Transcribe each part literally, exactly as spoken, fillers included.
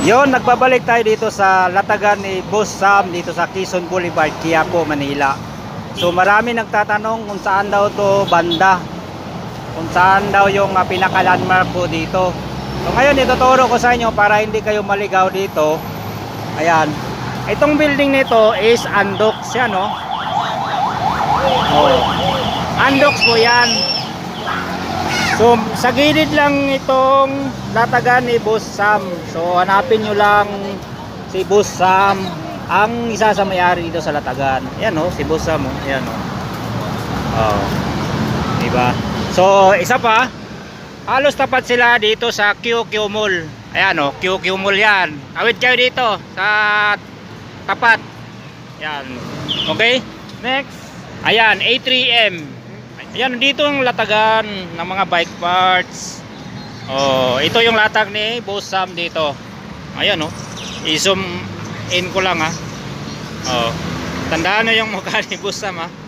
Yon, nagbabalik tayo dito sa latagan ni Boss Sam dito sa Quezon Boulevard, Quiapo, Manila. So marami nagtatanong kung saan daw to banda, kung saan daw yung uh, pinaka-landmark po dito. So ngayon ituturo ko sa inyo para hindi kayo maligaw dito. Ayan, itong building nito is Andox yan, no? Oh. Andox po yan. So sa gilid lang itong latagan ni Boss Sam. So hanapin nyo lang si Boss Sam, ang isa sa may-ari dito sa latagan. Ayan, oh, si Boss Sam, oh. Ayan, oh. Oh. Diba? So isa pa, halos tapat sila dito sa Q Q Mall. Ayan, oh, Q Q Mall yan. Awit kayo dito sa tapat. Ayan. Okay? Next. Ayan, A three M. Ayan, dito ang latagan ng mga bike parts. Oh, ito yung latag ni Boss Sam dito. Ayan, oh. I-zoom in ko lang, ha. Oh. Tandaan nyo yung mukha ni Boss Sam, ha.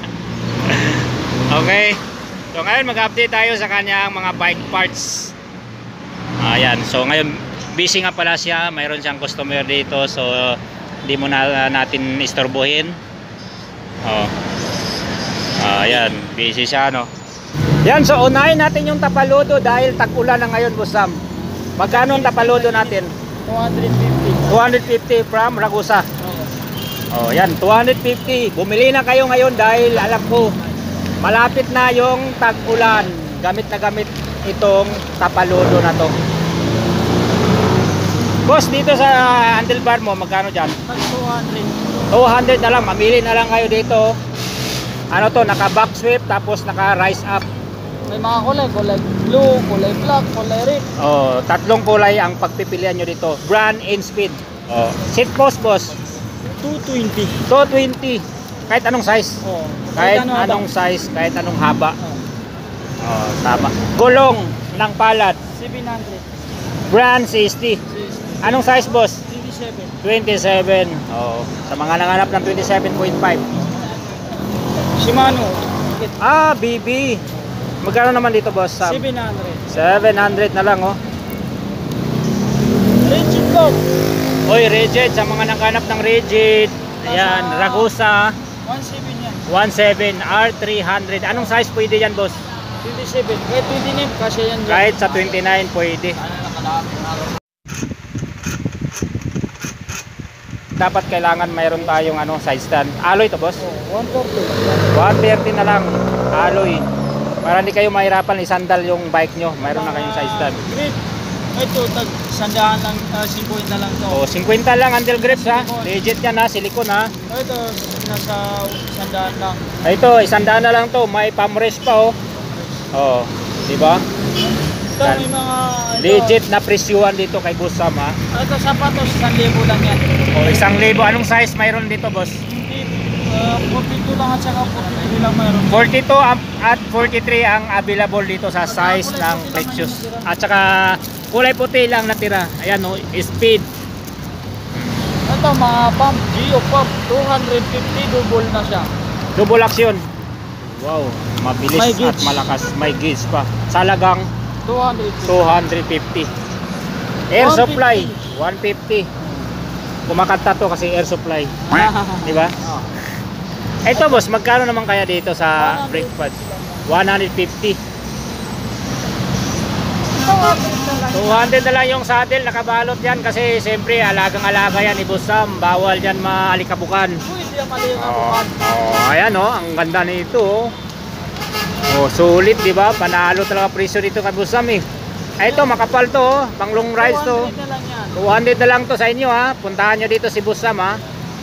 Okay. So ngayon mag-update tayo sa kanyang mga bike parts. Ayan, so ngayon busy nga pala siya, mayroon siyang customer dito, so hindi mo na natin istorbohin. Oh. Ayan, busy siya, no. Yan, so unahin natin yung Tapaludo dahil tag-ulan na ngayon, Boss Sam. Magkano ang Tapaludo natin? two fifty. two fifty from Ragusa. Oh, yan, two fifty. Bumili na kayo ngayon dahil alam ko malapit na yung tag-ulan. Gamit na gamit itong Tapaludo na to. Boss, dito sa handlebar mo, magkano dyan? two hundred. two hundred na lang, mamili na lang kayo dito. Ano to, naka back sweep tapos naka rise up. May mga kulay, kulay blue, kulay black, kulay red. Oh, tatlong kulay ang pagpipilian nyo dito. Brand and speed. Oh, seat post, boss. two twenty. two twenty. Kahit anong size. Oh, Kahit ano anong haba. size, kahit anong haba. Oh. Oh, tama. Gulong ng palad. seven hundred. Brand sixty. Anong size, boss? twenty-seven. twenty-seven. Oh, sa mga nanganap ng twenty-seven point five. Shimano. Ah, B B. Magkano naman dito, boss Sam? seven hundred. seven hundred na lang, oh. Rigid lock. Oy, rigid, sa mga naghanap ng rigid. Ayan, Ragusa. one seven yan. one seven R three hundred. Anong size pwede yan, boss? twenty-seven. Kahit twenty-nine kasi yan. dyan. Kahit sa twenty-nine pwede. Dapat kailangan mayroon tayong ano, side stand. Alloy to, boss? Oh, one thirty. one thirty na lang. Alloy. Para hindi kayo mahirapan isandal yung bike nyo. Mayroon na kayong side stand. Grip. Ito, tag sandahan lang, uh, fifty na lang to. Oh, fifty lang handle grips, ha. Legit yan, ha. Silicone, ha. Ito, nasa sandahan lang. Ito, isandaan na lang to. May pamrest pa, oh. Oh, di ba? Ito, may mga... Ito, Legit na presyuhan dito kay Boss Sam, ha. ito, sapatos, one thousand lang yan. Oh, isang libo. Anong size mayroon dito, boss? Uh, forty-two lang at saka forty-three lang mayroon. forty-two at forty-three ang available dito sa size ng Lexus. At saka kulay puti lang natira. Ayan, oh, speed. Ito, mga pump, Geo pump, two fifty, double na siya. Double action. Wow, mabilis May at gauge. malakas. May gauge pa. Salagang two two fifty. Air supply one fifty. Kumakanta to kasi air supply. Di ba? Oh. Ito, boss, magkano naman kaya dito sa brake pads? one fifty. two hundred na lang yung saddle, nakabalot yan kasi siyempre alagang-alaga yan ni Boss Sam. Bawal yan maalikabukan. Uy, hindi ang mali yung Oh, kabukan. oh, ayan, oh, ang ganda nito, oh. Oh, sulit, di ba? Panalo talaga presyo dito kay Boss Sam, eh. Ay, ito, makapal to, oh. Pang long rides to. two hundred na lang yan. two hundred na lang to sa inyo, ha. Puntahan nyo dito si Boss Sam, ha.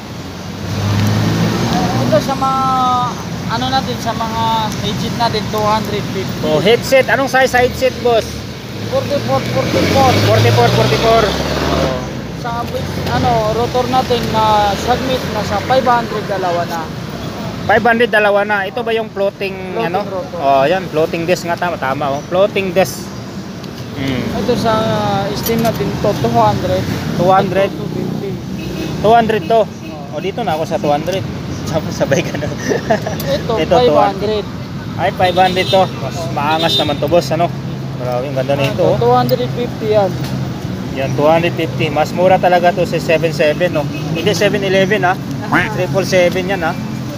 Ito sa mga, ano natin, sa mga legit natin, two fifty. Oh, headset, anong size sa headset, boss? forty-four, forty-four. forty-four, forty-four. Oh. Sa ano, rotor natin na submit na sa five hundred, dalawa na. five hundred, dalawa na. Ito ba yung floating, Floating ano? rotor. Oh, yan, floating disc nga, tama, tama, oh. Floating disc. Mm. Ito sa uh, steam natin to, two hundred. two hundred. two fifty. two hundred to. O, dito na ako sa two hundred. Sabay ka na. Ito, Ito, five hundred. Ay, five hundred to. Mas maangas naman to, boss, ano? Maraming ganda na ito, oh. two fifty yan. Yan, two fifty. Mas mura talaga to sa seven seven, no? Hindi seven eleven, ha? triple seven yan, ha?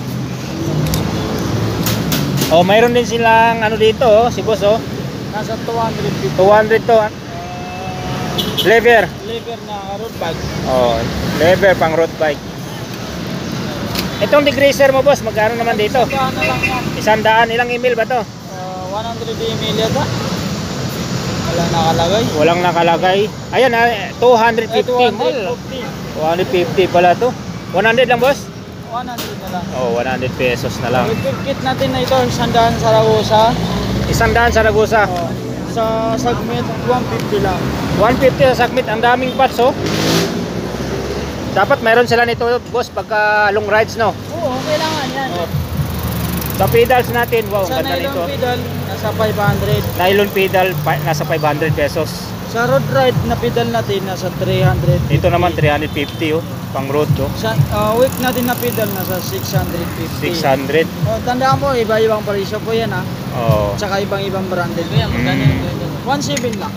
Oh, mayroon din silang ano dito, oh, si boss, oh. Nasa two fifty. two hundred to, ha? Lever. Lever na road bike. Oh, lever pang road bike. Itong degreaser mo, boss, magkano naman dito? Sandaan na lang yan. Isang daan, ilang email ba to? Uh, one hundred ml yata. Wala nakalagay. Walang nakalagay. Ayan, ah, two fifty. Eh, two Mahal. fifty. two fifty pala to. one hundred lang, boss? one hundred na lang. Oh, one hundred pesos na lang. Refill kit natin na ito, sandaan sa Ragusa. Isang daan sa Ragusa. Oh, sa segment, one fifty lang. one fifty sa Sakmit. Ang daming parts, oh. Dapat mayroon sila nito, boss, pagka long rides, no? Oo, kailangan yan. Oh. Sa pedals natin, wow, Sa ang ganda nylon nito. pedal, nasa five hundred. Nylon pedal, pa- nasa five hundred pesos. Sa road ride na pedal natin, nasa three hundred. Ito naman, three fifty, oh. Pang road, oh. Sa uh, week natin na pedal, nasa six fifty. six hundred. Oh, tandaan mo, iba-ibang presyo po yan ha. Oh. Tsaka ibang-ibang branded. Yan, Mm. one seven lang.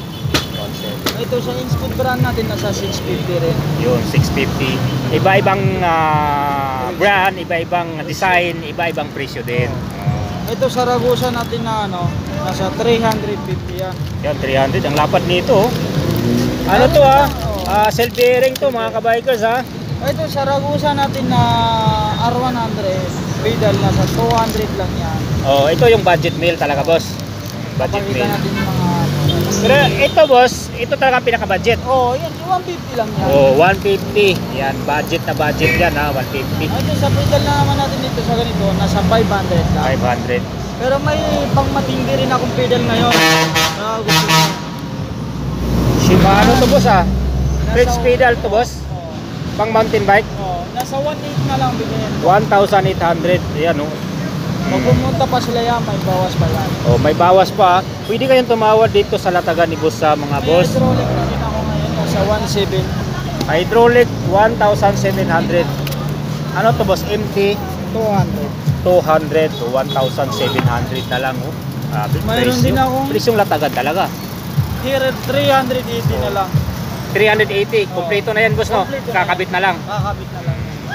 Ito sa Inspeed brand natin, nasa six fifty rin. Yun, six fifty. Iba-ibang ah, brand, iba-ibang design, iba-ibang presyo din. Ito sa Ragusa natin na ano, nasa three fifty yan. Yan, three hundred. Ang lapad nito, oh. Ano to, ah? Ah, self-bearing to, mga kabikers, ha? Ito sa Ragusa natin na R one hundred, pedal nasa two hundred lang yan. Oh, ito yung budget meal talaga, boss. Budget Pakita meal. natin yung mga... Pero ito, boss, ito talaga ang pinaka-budget. Oh, yan, one fifty lang yan. Oh, one fifty. Yan, budget na budget yan, ha? one fifty. Ito sa pedal na naman natin dito sa ganito, nasa five hundred lang. five hundred. Pero may pang matindi rin akong pedal ngayon. Na gusto ko. Shimano to, boss, ha? Nasa- Fritz pedal to, boss. Oh, Pang mountain bike. oh, nasa one eight na lang bigyan. one thousand eight hundred. Yan, oh. Pag pumunta pa sila yan, may bawas pa yan. Oh, may bawas pa. Pwede kayong tumawad dito sa latagan ni boss sa mga May boss. hydraulic na din ako ngayon, nasa one seven. Hydraulic one thousand seven hundred. Ano to, boss? M T two hundred. two hundred to one thousand seven hundred na lang, oh. Grabe, Mayroon presyo. din akong- Presyong latagan talaga. Here, three eighty na lang. three eighty. Kompleto na yan, boss, no? Kompleto na Kakabit na lang. Kakabit na lang.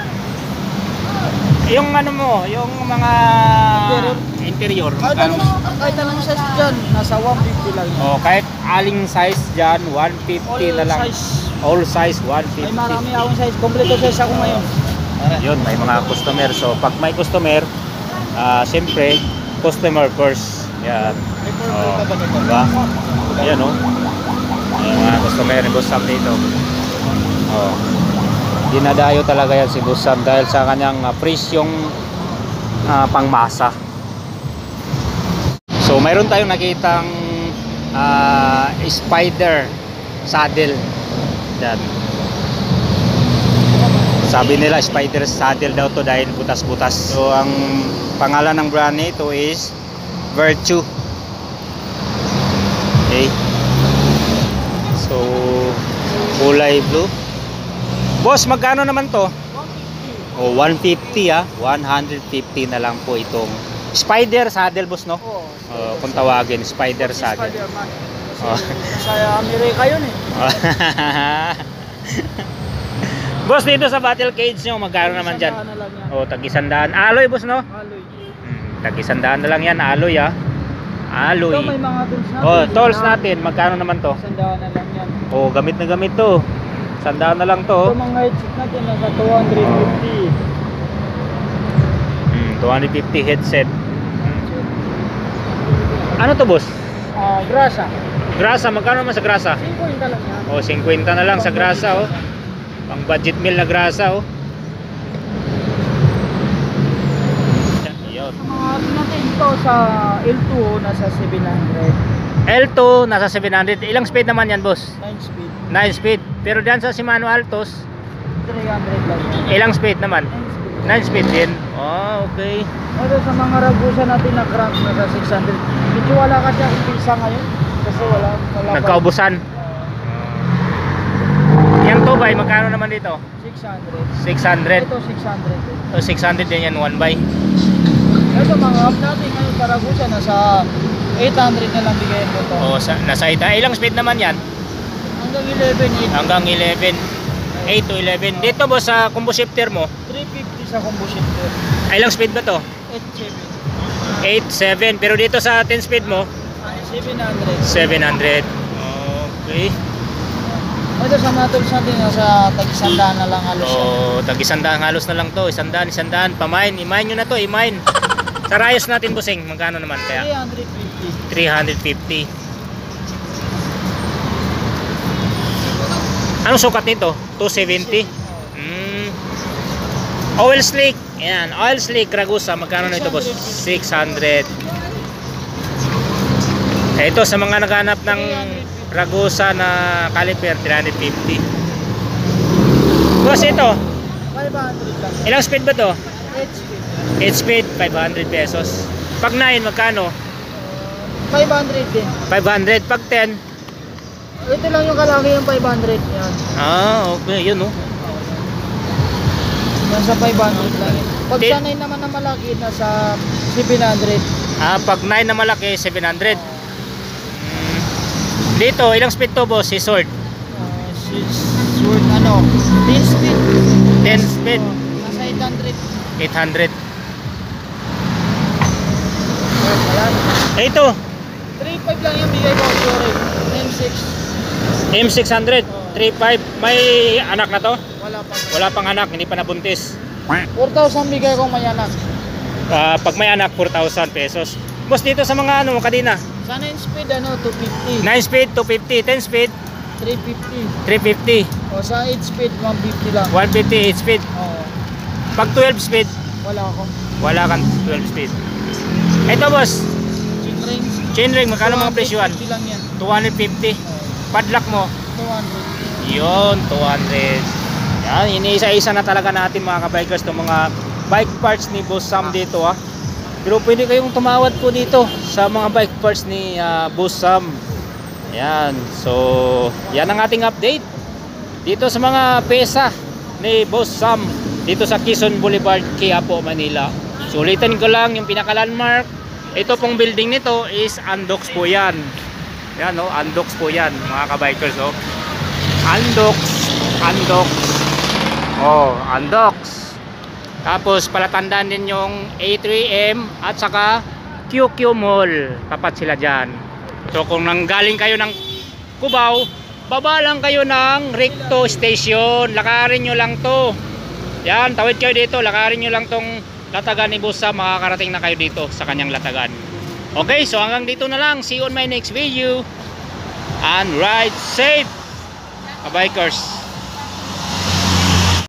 Yung ano mo, yung mga Interior. interior. Kahit magkano? anong, kahit anong size dyan, nasa one fifty lang. yan. Oh, kahit aling size dyan, one fifty All na lang. size. All size, one May fifty. marami akong size. Kompleto size ako ngayon. Yun, may mga customer. So, pag may customer, ah, siyempre, customer first. Yan. Oh, diba? Ayan, oh. Ayan, mga customer ni Boss Sam dito. Oh. Dinadayo talaga yan si Boss Sam dahil sa kanyang uh, presyong ah, pangmasa. So, mayroon tayong nakitang ah, spider saddle. Yan. Sabi nila spider saddle daw to dahil butas-butas. So ang pangalan ng brand nito is Virtue. Okay. So kulay blue. Boss, magkano naman to? Oh, one fifty, ah. one fifty na lang po itong spider saddle, boss, no? Oo. Oh, kung tawagin, spider saddle. Spider-Man. Oh. Sa Amerika yun eh. Boss, dito sa battle cage nyo, magkano naman dyan? Isang daan na lang yan. O, tag-isandaan. Alloy, boss, no? Alloy. Hmm, tag-isandaan na lang yan, alloy, ah. Alloy. Ito may mga tools natin. Oh, tolls natin, magkano naman to? Sandaan na lang yan. Oh, gamit na gamit to. Sandaan na lang to. Ito mga headset natin nasa two fifty. Hmm, two fifty headset. Ano to, boss? Ah, grasa. Grasa, magkano naman sa grasa? fifty lang yan. Oh, fifty na lang sa grasa, oh. Pang budget meal na grasa, oh. Yun. Mga ano natin ito sa L two oh, nasa seven hundred. L two nasa seven hundred. Ilang speed naman yan, boss? nine speed. nine speed. Pero diyan sa Shimano Altos, three hundred lang yan. ilang speed naman? nine speed. nine speed din. Oh, okay. Ito sa mga Ragusa natin na crank nasa six hundred. Medyo wala kasi akong pisa ngayon. Kasi wala. wala pa. Nagkaubusan. Yang tubay, magkano naman dito? six hundred. six hundred. Ito six hundred. O six hundred din yan, one by. Ito mga hub natin ngayon sa Ragusa nasa eight hundred na lang bigayin ko to. O, sa, nasa ita. Ilang speed naman yan? Ang Hanggang eleven, eight. Hanggang eleven. eight to eleven. Dito boss sa combo shifter mo, three fifty sa combo shifter. ay ilang speed ba to? eight seven. eight seven. Pero dito sa ten speed mo, seven hundred. seven hundred. Okay. Ito sa mga tools natin, nasa tag-isandaan na lang halos yan. Oh, tag isandaan halos na lang to. Isandaan, isandaan. Pamain, i-mine nyo na to, i-mine. Sa rayos natin bossing, magkano naman kaya? three fifty. three fifty. Anong sukat nito? two seventy. Mm. Oil slick. Ayan, oil slick Ragusa. Magkano na ito boss? six hundred. Eh, ito sa mga naghanap ng Ragusa na caliper, three fifty. Boss, ito. five hundred lang. Ilang speed ba to? eight speed. eight speed, five hundred pesos. Pag nine, magkano? five hundred din. five hundred. Pag ten, Ito lang yung kalaki yung five hundred. Yan. ah, okay, yun oh. Yan sa five hundred lang yun. Pag Di- sanay naman na malaki, nasa seven hundred. Ah, pag nine na malaki, seven hundred. Mm. Dito, ilang speed to boss? Si Sword? Uh, Sword ano, ten speed. ten speed, Oh, nasa eight hundred. eight hundred. Ayan. Eh, ito, three five lang yung bigay ko. Sorry. M six. M six hundred, three five. May anak na to? Wala pa. Wala pang anak, hindi pa nabuntis. four thousand bigay ko may anak. Ah, pag may anak, four thousand pesos. Boss, dito sa mga ano, kadina, Sa nine speed ano, two fifty. nine speed, two fifty. ten speed, three fifty. three fifty. O sa eight speed, one fifty lang. one fifty, eight speed. Oo. Pag twelve speed, Wala ako. wala kang twelve speed. Ito boss, Chain range. chainring, magkano mga presyuan? two fifty lang yan. two fifty. Oo. Padlock mo, two hundred. yun, two hundred. Yan, iniisa-isa na talaga natin mga kabikers itong mga bike parts ni Boss Sam dito ah. Pero pwede kayong tumawad po dito sa mga bike parts ni ah, Boss Sam. Yan, so yan ang ating update dito sa mga pesa ni Boss Sam dito sa Quezon Boulevard, Quiapo, Manila. So ulitin ko lang yung pinaka landmark. Ito pong building nito is Andox po yan. Yan no, Andox po yan mga kabikers oh. Andox, Andox. Oh, Andox. Tapos palatandaan din yung A three M at saka Q Q Mall. Tapat sila diyan. So kung nanggaling kayo ng Cubao, baba lang kayo ng Recto Station. Lakarin nyo lang to. Yan, tawid kayo dito. Lakarin nyo lang tong latagan ni Boss Sam. Makakarating na kayo dito sa kanyang latagan. Okay, so hanggang dito na lang. See you on my next video. And ride safe, kabikers.